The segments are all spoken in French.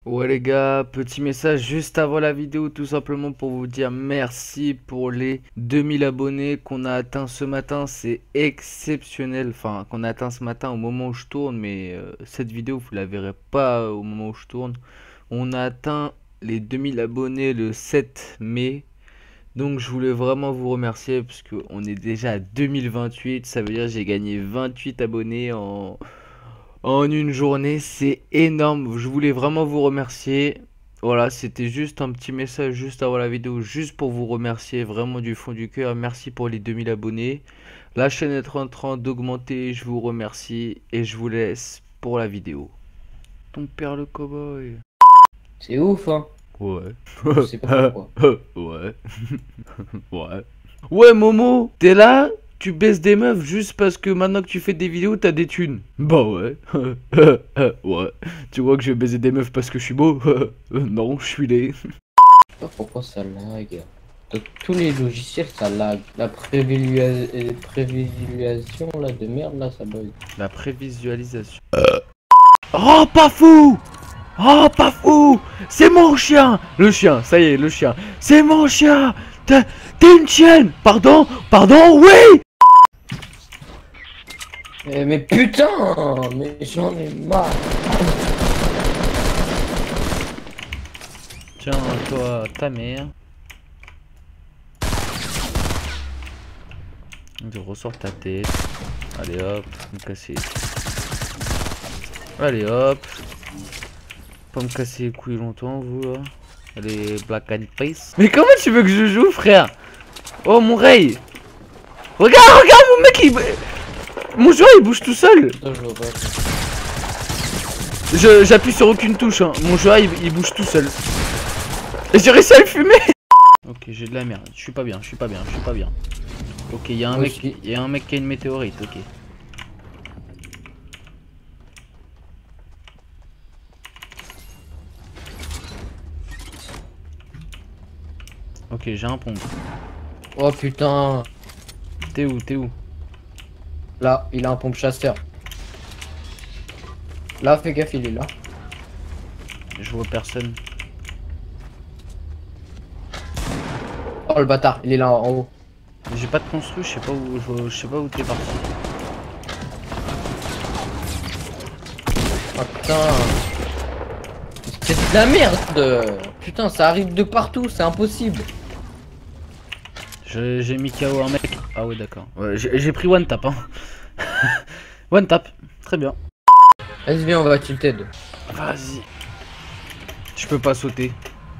Ouais les gars, petit message juste avant la vidéo tout simplement pour vous dire merci pour les 2000 abonnés qu'on a atteint ce matin, c'est exceptionnel, enfin qu'on a atteint ce matin au moment où je tourne, mais cette vidéo vous la verrez pas au moment où je tourne. On a atteint les 2000 abonnés le 7 mai, donc je voulais vraiment vous remercier parce qu'on est déjà à 2028, ça veut dire que j'ai gagné 28 abonnés en une journée, c'est énorme. Je voulais vraiment vous remercier. Voilà, c'était juste un petit message juste avant la vidéo, juste pour vous remercier vraiment du fond du cœur. Merci pour les 2000 abonnés. La chaîne est en train d'augmenter, je vous remercie et je vous laisse pour la vidéo. Ton père le cowboy. C'est ouf, hein. Ouais. Je sais pas pourquoi. Ouais. Ouais. Ouais, Momo, t'es là? Tu baisses des meufs juste parce que maintenant que tu fais des vidéos, t'as des thunes. Bah ouais. Ouais. Tu vois que je vais baiser des meufs parce que je suis beau? Non, je suis laid. Je sais pas pourquoi ça lag. Donc, tous les logiciels ça lag. La prévisualisation là de merde là ça bug. La prévisualisation. Oh, pas fou! Oh, pas fou! C'est mon chien! Le chien, ça y est, le chien. C'est mon chien! T'es une chienne! Pardon? Pardon? Oui! Mais putain, mais j'en ai marre. Tiens, toi, ta mère. Je ressors ta tête. Allez hop, me casser. Allez hop. Pas me casser les couilles longtemps, vous là. Allez, Black and Face. Mais comment tu veux que je joue, frère? Oh, mon Ray. Regarde, mon mec, mon joueur, il bouge tout seul. Putain, je vois pas. J'appuie sur aucune touche, hein. Mon joueur, il bouge tout seul. Et j'ai réussi à le fumer. Ok, j'ai de la merde. Je suis pas bien, je suis pas bien, je suis pas bien. Ok, il y a un mec qui a une météorite, ok. Ok, j'ai un pompe. Oh putain. T'es où? T'es où? Là, il a un pompe chasseur. Là, fais gaffe, il est là. Je vois personne. Oh le bâtard, il est là en haut. J'ai pas de construit, je sais pas où t'es parti. Oh putain. C'est de la merde. Putain, ça arrive de partout, c'est impossible. J'ai mis KO un mec. Ah ouais, d'accord. Ouais, j'ai pris one tap, hein. One tap, très bien. Vas-y, viens, on va tilted. Vas-y. Je peux pas sauter.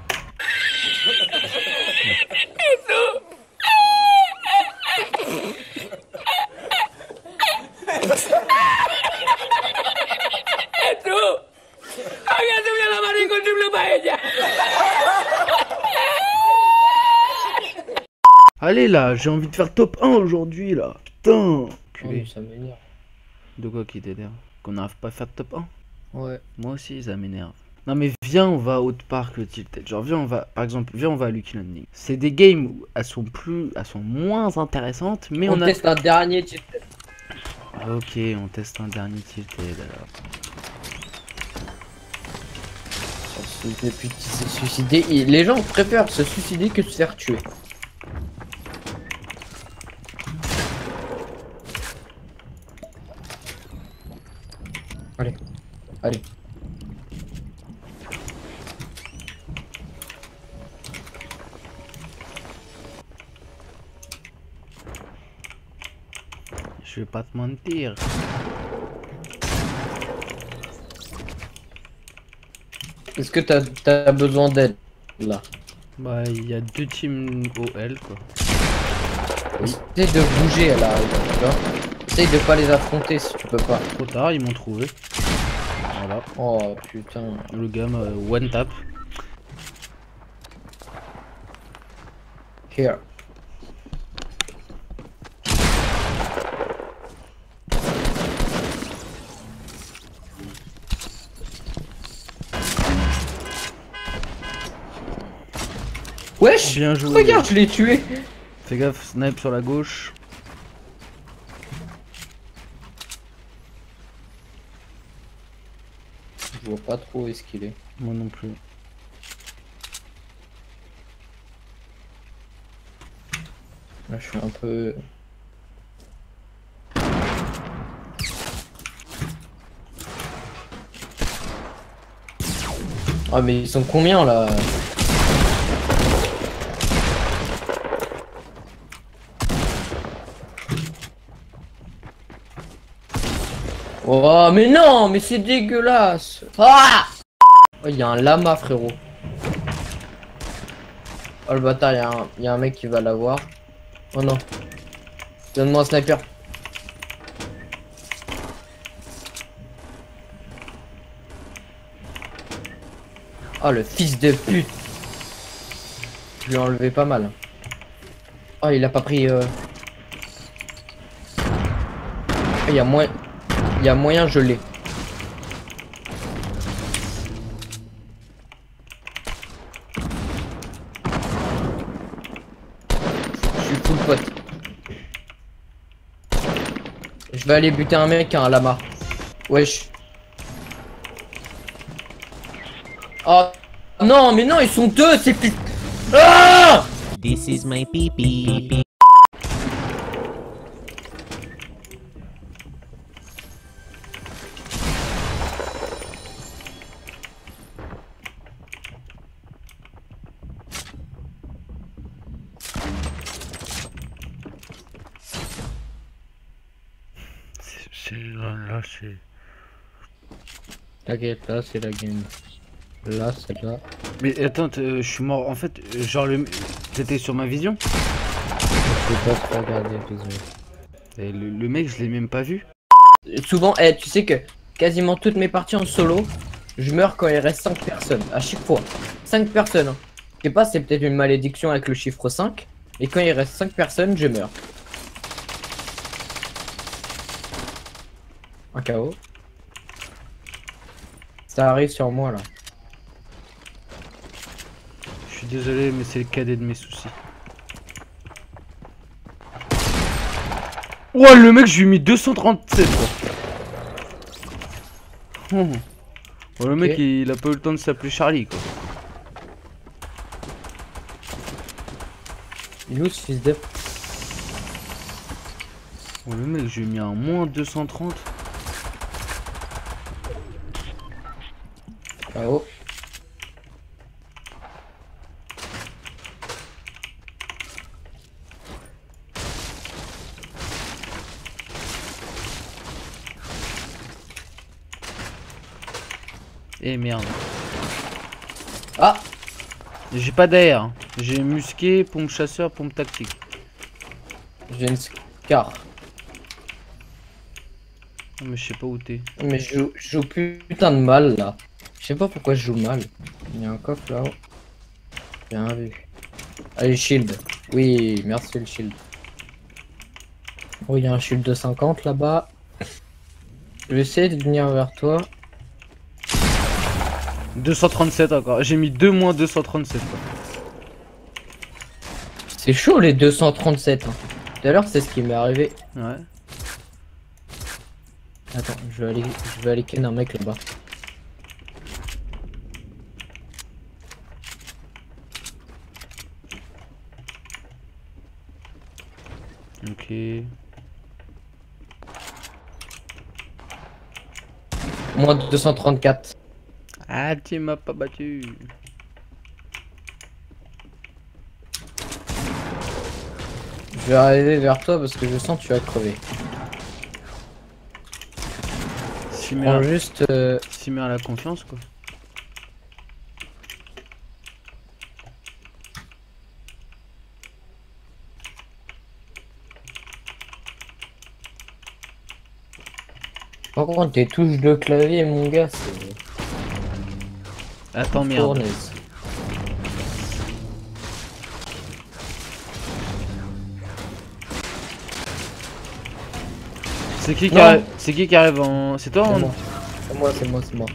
Allez là, j'ai envie de faire top 1 aujourd'hui là. Putain. Oh, Culé. ça m'énerve. De quoi qui t'énerve? Qu'on n'arrive pas à faire de top 1? Ouais. Moi aussi ça m'énerve. Non mais viens, on va à Haute Park Tilted. Genre viens, on va, par exemple, viens, on va à Lucky Landing. C'est des games où elles sont moins intéressantes, mais On on a... teste un dernier tilted. Ok, on teste un dernier Tilted alors. Depuis qu'il s'est suicidé, les gens préfèrent se suicider que se faire tuer. Allez, allez. Je vais pas te mentir. Est-ce que t'as besoin d'aide là? Bah, il y a deux teams OL quoi. Oui. Essaye de bouger là, tu vois. Essaye de pas les affronter si tu peux pas. Trop tard, ils m'ont trouvé. Voilà. Oh putain. Le gars m'a one tap. Here. Wesh! Bien joué. Regarde, je l'ai tué! Fais gaffe, snipe sur la gauche. Je vois pas trop où est-ce qu'il est. Moi non plus. Là, je suis un peu... Ah mais ils sont combien là? Oh mais non, mais c'est dégueulasse. Ah, oh, y a un lama frérot. Oh le bâtard, y a un mec qui va l'avoir. Oh non. Donne-moi un sniper. Oh le fils de pute. Je lui ai enlevé pas mal. Oh il a pas pris il y a moyen je l'ai. Je suis full pote. Je vais aller buter un mec à un lama. Wesh. Oh non mais non ils sont deux ces putes. Ah! This is my pee-pee. Là, c'est... T'inquiète, là c'est la game. Là c'est là. Mais attends, je suis mort. En fait, genre, t'étais sur ma vision? Je peux pas te regarder, désolé. Et le mec, je l'ai même pas vu. Souvent, tu sais que quasiment toutes mes parties en solo, je meurs quand il reste 5 personnes. À chaque fois. 5 personnes. Hein. Je sais pas, c'est peut-être une malédiction avec le chiffre 5. Et quand il reste 5 personnes, je meurs. Un KO. Ça arrive sur moi là. Je suis désolé, mais c'est le cadet de mes soucis. Ouah, le mec, je lui ai mis 237 quoi. Oh, le mec, il a pas eu le temps de s'appeler Charlie quoi. Il est où ce fils de... Oh, le mec, je lui ai mis un moins 230. KO. Eh merde. Ah! J'ai pas d'air. J'ai musqué, pompe chasseur, pompe tactique. J'ai une scar. Oh, mais je sais pas où t'es. Mais je joue putain de mal là. Je sais pas pourquoi je joue mal. Il y a un coffre là-haut. Bien vu. Allez, shield. Oui, merci le shield. Oh, il y a un shield de 50 là-bas. Je vais essayer de venir vers toi. 237 encore. J'ai mis 2 moins 237 quoi. C'est chaud les 237. Hein. Tout à l'heure, c'est ce qui m'est arrivé. Ouais. Attends, je vais aller ken un mec là-bas. Ok. Moins de 234. Ah, tu m'as pas battu. Je vais arriver vers toi parce que je sens que tu vas crever. Prends juste... S'y met à la confiance quoi. Par contre, tes touches de clavier, mon gars, c'est... Attends, merde. Fournaise. C'est qui qui Non. arrive? C'est qui qui arrive en... C'est toi C'est en... moi. C'est moi, c'est moi, c'est moi.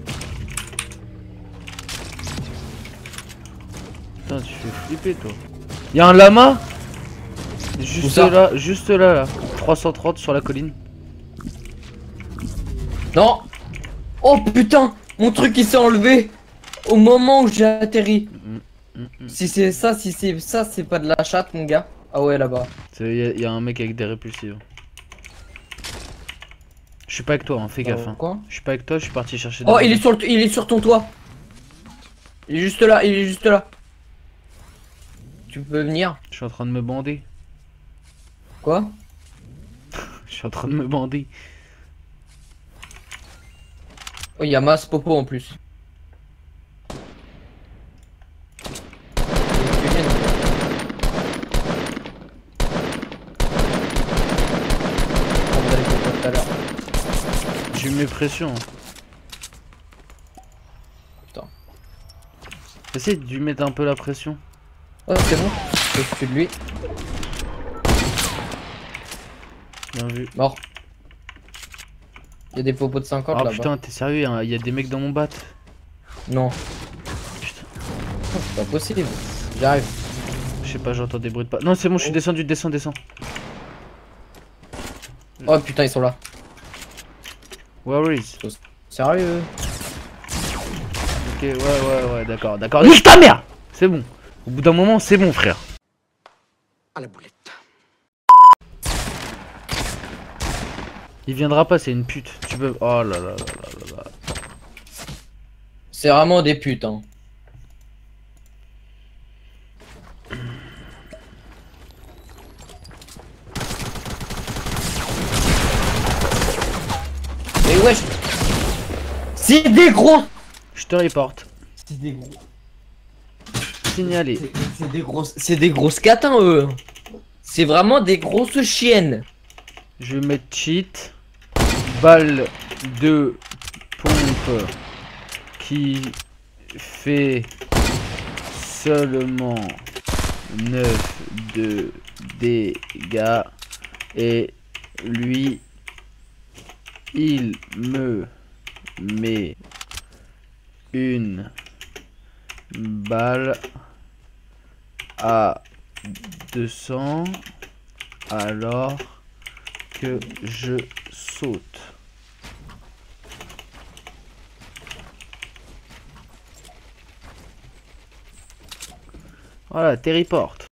Putain, tu fais flipper toi. Y'a un lama? Juste ça là, juste là, là. 330 sur la colline. Non. Oh putain. Mon truc il s'est enlevé au moment où j'ai atterri. Mm. Si c'est ça, c'est pas de la chatte, mon gars. Ah ouais, là-bas. Y a un mec avec des répulsives. Je suis pas avec toi, hein, fais gaffe. Hein. Quoi? Je suis pas avec toi, je suis parti chercher. Oh, il est sur ton toit. Il est juste là, il est juste là. Tu peux venir? Je suis en train de me bander. Quoi? Je suis en train de me bander. Oh, il y a masse popo en plus. J'ai eu mes pressions. Putain. Essaye de lui mettre un peu la pression. Oh, c'est bon. Au-dessus de lui. Bien vu. Mort. Il y a des popos de 50 Ah là-bas. putain, t'es sérieux, hein, y a des mecs dans mon bat. Non. Putain. Oh, c'est pas possible. J'arrive. Je sais pas, j'entends des bruits de pas. Non, c'est bon, je suis descendu, descends. Oh putain, ils sont là. Where is? Sérieux? Ok, ouais, d'accord. Nique ta mère! C'est bon. Au bout d'un moment, c'est bon, frère. À la boulette. Il viendra pas, c'est une pute. Tu peux. Oh là là. C'est vraiment des putes, hein. Mais wesh. C'est des gros. Je te reporte. C'est des gros. Signalé. C'est des grosses catins, eux. C'est vraiment des grosses chiennes. Je vais mettre cheat. Balle de pompe qui fait seulement 9 de dégâts et lui il me met une balle à 200 alors que je saute. Voilà, tes reports.